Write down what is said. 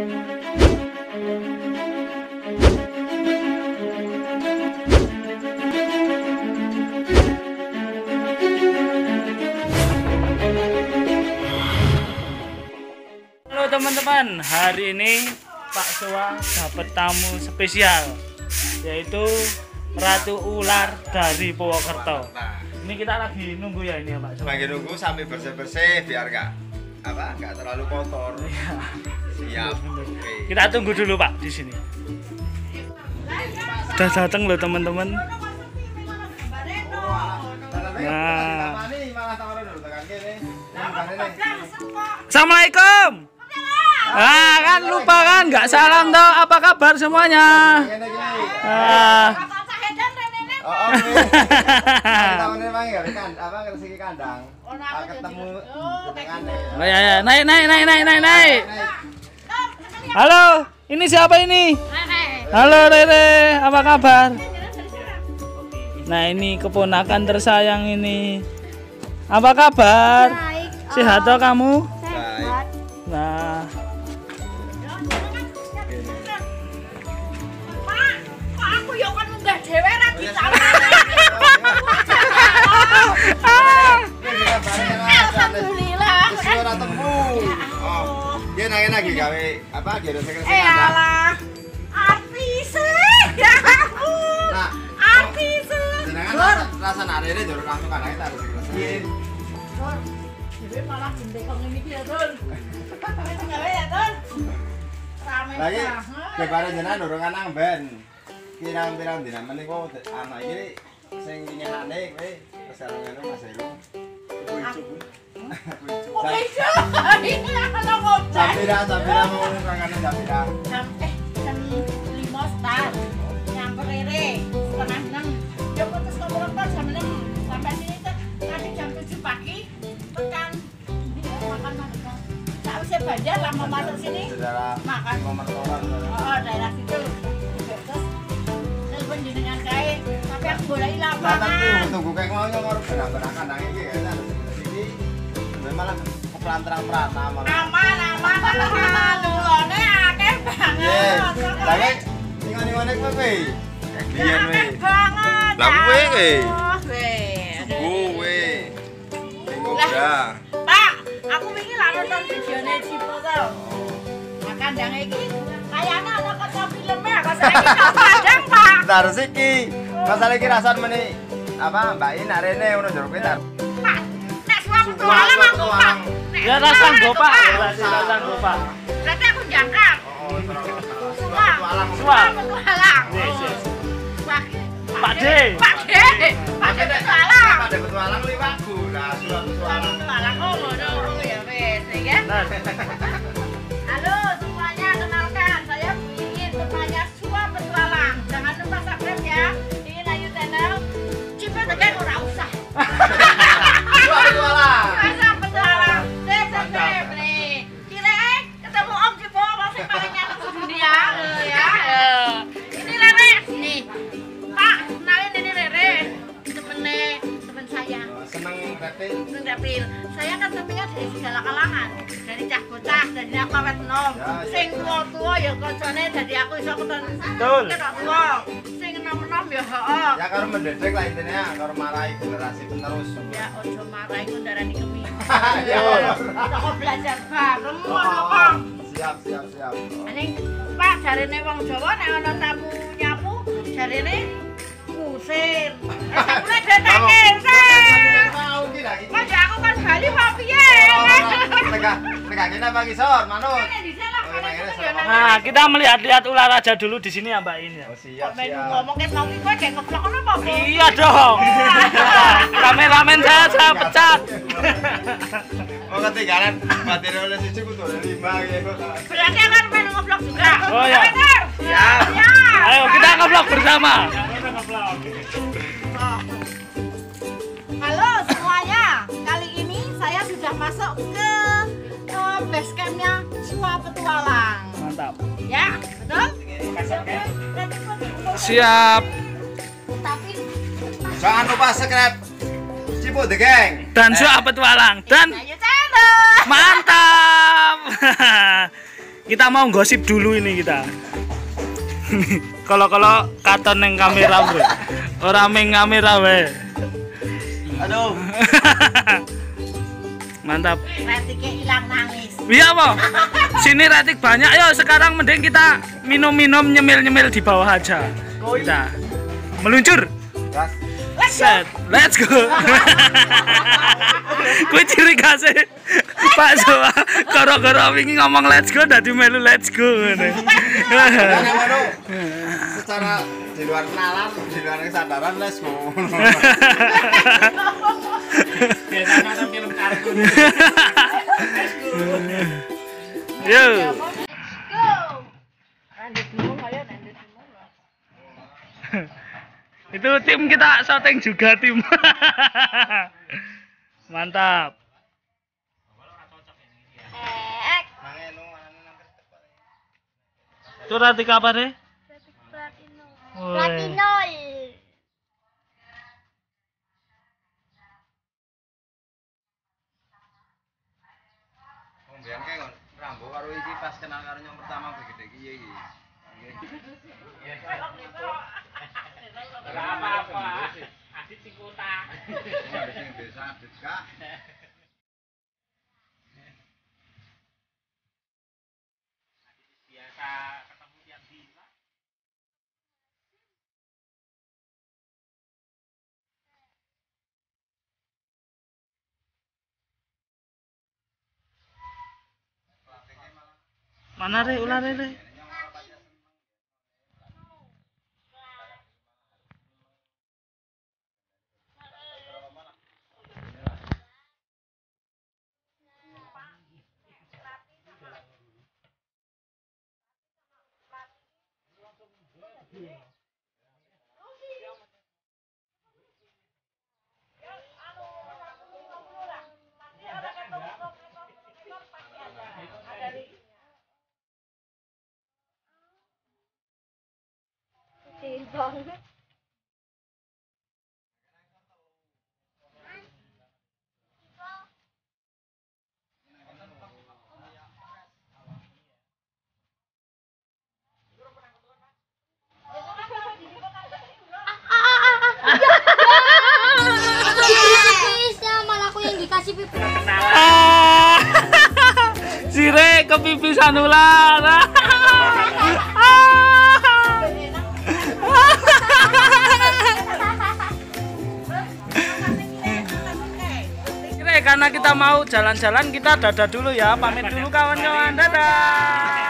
Halo teman-teman, hari ini Pak Suwa dapat tamu spesial, yaitu Ratu Ular dari Purwokerto. Ini kita lagi nunggu ya ini ya Pak Suwa. Lagi nunggu sampai bersih-bersih biar nggak terlalu kotor. Iya. Siap. Oke. Kita tunggu dulu Pak di sini. Udah datang loh teman-teman. Nah. Assalamualaikum. Ah kan lupa kan, nggak salam toh. Apa kabar semuanya? Oh ya, naik. Halo, ini siapa ini? Halo Rere, apa kabar? Nah ini keponakan tersayang ini. Apa kabar? Sehat toh kamu? Baik. Nah. Alhamdulillah. Suara tembung. Oh, dia nanya lagi gawe apa? Gero sekali. Alah. Artis. Ya ampun. Nah, artis. jenengan rasa narene jorok langsung kan ae taruh sekali. Dewe malah gendek kok ngene iki ya, Dul. Wis gawe ya, Dul. Rame Lagi banget. kebare jenengan dorongan nang ben. Pirang-pirang dina menika anak iki sing nyehane kowe kesarengan Mas Heru. Kok iso? Ini ana ngobrol. Samira mau kangane Samira. jam 5 start. Nyampe Rere setengah 6. Ya putus ke jam 6. Sampai sini tuh tadi jam 7 pagi tekan makan. Sausnya Banjar lama masuk sini. Saudara Makan. Pemertoran. Oh, daerah situ. Terus telepon jenengan kae, tapi aku boleh Nah, lapangan. tunggu kayak mau nyongor benar-benar kandang iki kayaknya harus iki. Malah kepelan-pelan malah. Aman. Lulone akeh banget. Lagi ngene kowe kowe. Biyen kowe. Akeh banget. Lah kowe kowe. Kowe. Lah. Pak, aku wingi lah nonton videone Cipo to. Nah, kandang iki kayane ana kota filmnya, kok saiki kok kandang, Pak. Terus iki masalah iki rasan meni apa Mbak In arene ngono njero kowe tar. Pak, nek suap petualang aku, Pak. Ya rasan Bapak, rasan Bapak. Berarti aku jangkar. Oh, terus. Suap. Petualang. Yes. Pak D. Pak D. Pak D petualang. Pada petualang liwatku. Nah, surat petualang. Petualang oh ngono ya wis ya. Nah, Halo semuanya, kenalkan saya Bu Ingin, temannya Suap Petualang. Jangan lupa subscribe ya. Ingin Ayu Channel. Cipe tekan ora usah. Surat petualang. Suap Petualang. Subscribe nih. Kira ketemu Om Cipo, Om sing paling nyatet di dunia ya. Ini Rere nih. Pak, kenalin ini Rere. Temen saya. Seneng reptil. Seneng April. Saya kan temennya dari segala kalangan. Dari cah bocah, dari aku awet enom. Sing tua-tua ya kancane dadi aku iso keton. Betul. Tua. Sing enom-enom ya heeh. Ya karo mendedek lah intinya, karo marahi generasi penerus. Ya ojo marah iku ndarani kemi. Ya. Kita kok belajar bareng ngono kok. Siap. Ning Pak jarene wong Jawa nek ana tamu nyapu jarene kusir. Sakune deteke. Tahu ki lagi. Mas aku kan Bali kok piye? Tegak kene apa kisor, manut. nah, kita melihat-lihat ular aja dulu di sini ya Mbak In ya. Oh, siap. Ngomong ke mau kowe kayak ngeplok ngono apa, Bu? Iya dong. Kameramen saya pecat. Oh, ketinggalan materi oleh siji kudu ada 5 gitu. Berarti akan main ngeplok juga. Oh, ya. Siap. Ayo kita nge-vlog bersama. Halo semuanya. Kali ini saya sudah masuk ke base campnya Suap Petualang. Mantap. Ya, betul? Siap. Tapi Jangan lupa subscribe Cipo The Gang Dan Suap Petualang dan Ayu Channel. mantap. Kita mau gosip dulu ini kita. Kalau katon neng kamera bro, orang neng kamera we. Aduh. Mantap. Retiknya hilang nangis. Iya po. Sini retik banyak. Yo sekarang mending kita minum-minum nyemil-nyemil di bawah aja. Kita meluncur. Set, let's go. Kuwi ciri khasnya Pak Soa. Karo-karo wingi ngomong let's go dadi melu let's go ngene. Secara di luar kenalan, di luar kesadaran let's go. Biasanya ada film kartun. Let's go. Yo. Go. Lanjut dulu ayo lanjut dulu. Itu tim kita syuting juga tim. Mantap. Itu ratik apa deh? Ratik platino. Woi. Platinol. Biar kayak Rambo karo iki pas kenal karo yang pertama begede iki iki. Enggak apa-apa. Adit sing kota. Adit sing desa, Adit Kak. Biasa ketemu tiap dina. Mana re ular re? Kecil banget. Pipisnya malah aku yang dikasih pipis. Sire kepipisan ular. Sire karena kita mau jalan-jalan kita dadah dulu ya, pamit dulu kawan-kawan, dadah.